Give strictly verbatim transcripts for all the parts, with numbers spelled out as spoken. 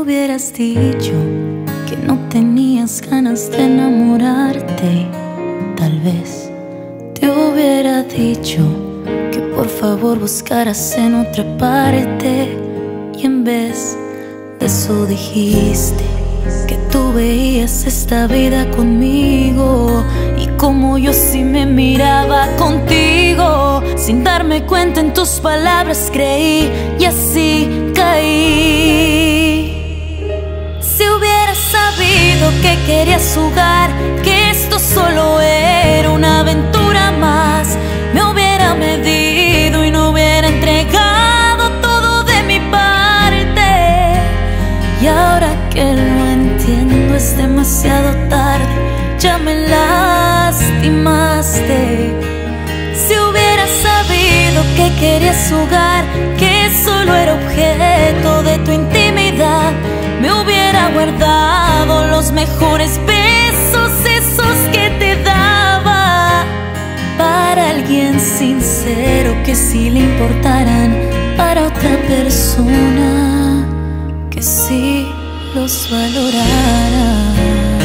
hubieras dicho que no tenías ganas de enamorarte, tal vez te hubiera dicho que por favor buscaras en otra parte. Y en vez de eso dijiste que tú veías esta vida conmigo, y como yo sí me miraba contigo. Sin darme cuenta en tus palabras creí y así caí. Si hubieras sabido que querías jugar, que esto solo era una aventura más, me hubiera medido y no hubiera entregado todo de mi parte. Y ahora que lo entiendo es demasiado tarde, ya me lastimaste. Si hubieras sabido que querías jugar, que solo era objeto de tu intimidad, me hubiera guardado los mejores besos, esos que te daba, para alguien sincero que sí le importaran, para otra persona que sí los valorara.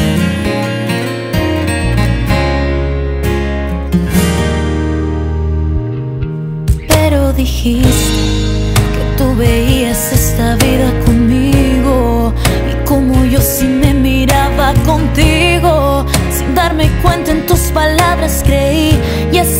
Dijiste que tú veías esta vida conmigo, y como yo sí me miraba contigo. Sin darme cuenta en tus palabras creí y así